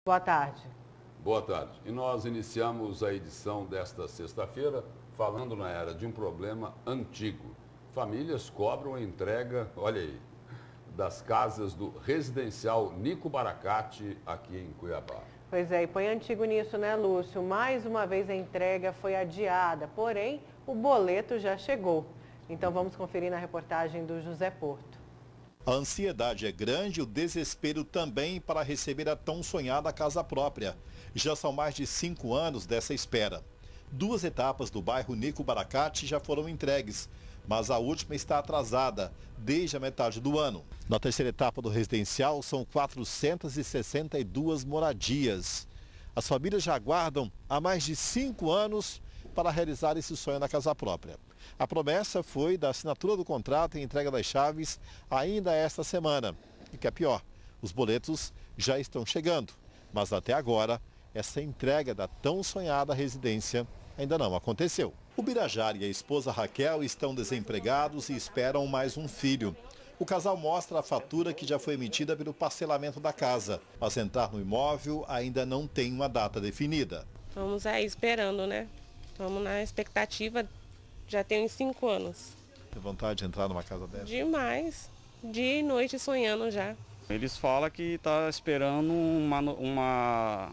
Boa tarde. Boa tarde. E nós iniciamos a edição desta sexta-feira falando na era de um problema antigo. Famílias cobram a entrega, olha aí, das casas do residencial Nico Baracate aqui em Cuiabá. Pois é, e põe antigo nisso, né, Lúcio? Mais uma vez a entrega foi adiada, porém o boleto já chegou. Então vamos conferir na reportagem do José Porto. A ansiedade é grande e o desespero também para receber a tão sonhada casa própria. Já são mais de 5 anos dessa espera. 2 etapas do bairro Nico Baracate já foram entregues, mas a última está atrasada, desde a metade do ano. Na terceira etapa do residencial são 462 moradias. As famílias já aguardam há mais de 5 anos para realizar esse sonho na casa própria. A promessa foi da assinatura do contrato e entrega das chaves ainda esta semana. E que é pior, os boletos já estão chegando, mas até agora essa entrega da tão sonhada residência ainda não aconteceu. O Birajara e a esposa Raquel estão desempregados e esperam mais um filho. O casal mostra a fatura que já foi emitida pelo parcelamento da casa, mas entrar no imóvel ainda não tem uma data definida. Estamos aí esperando, né? Estamos na expectativa, já tem uns 5 anos. Tem vontade de entrar numa casa dessa? Demais, dia e noite sonhando já. Eles falam que está esperando uma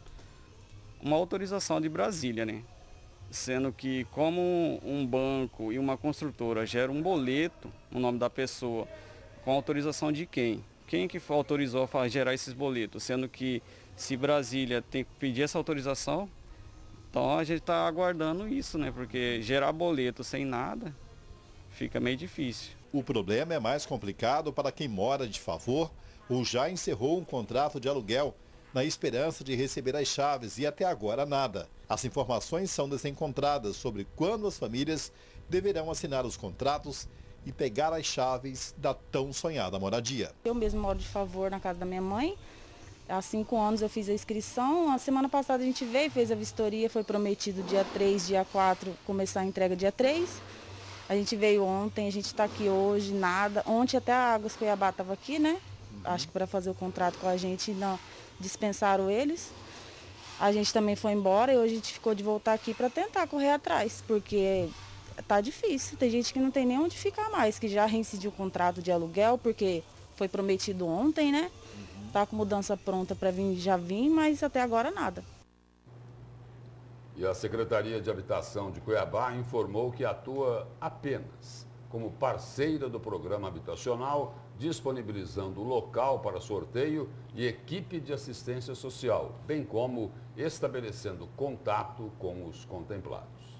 autorização de Brasília, né? Sendo que como um banco e uma construtora geram um boleto no nome da pessoa, com autorização de quem? Quem que autorizou a gerar esses boletos? Sendo que se Brasília tem que pedir essa autorização, então a gente está aguardando isso, né? Porque gerar boleto sem nada fica meio difícil. O problema é mais complicado para quem mora de favor ou já encerrou um contrato de aluguel na esperança de receber as chaves e até agora nada. As informações são desencontradas sobre quando as famílias deverão assinar os contratos e pegar as chaves da tão sonhada moradia. Eu mesmo moro de favor na casa da minha mãe. Há 5 anos eu fiz a inscrição. A semana passada a gente veio, fez a vistoria, foi prometido dia 3, dia 4, começar a entrega dia 3. A gente veio ontem, a gente está aqui hoje, nada. Ontem até a Águas Cuiabá estava aqui, né? Acho que para fazer o contrato com a gente, não dispensaram eles. A gente também foi embora e hoje a gente ficou de voltar aqui para tentar correr atrás, porque tá difícil. Tem gente que não tem nem onde ficar mais, que já reincidiu o contrato de aluguel, porque foi prometido ontem, né? Tá com mudança pronta para vir, já vim, mas até agora nada. E a Secretaria de Habitação de Cuiabá informou que atua apenas como parceira do programa habitacional, disponibilizando local para sorteio e equipe de assistência social, bem como estabelecendo contato com os contemplados.